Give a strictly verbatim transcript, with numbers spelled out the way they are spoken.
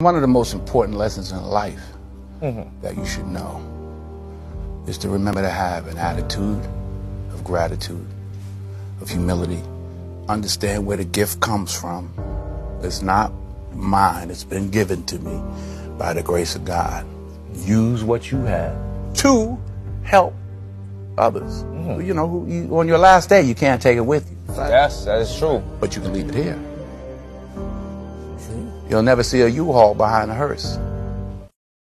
One of the most important lessons in life mm-hmm. that you should know is to remember to have an attitude of gratitude, of humility. Understand where the gift comes from. It's not mine. It's been given to me by the grace of God. Use what you have to help others. Mm-hmm. You know, who you, on your last day, you can't take it with you. Yes, that is true. But you can leave it here. You'll never see a U-Haul behind a hearse.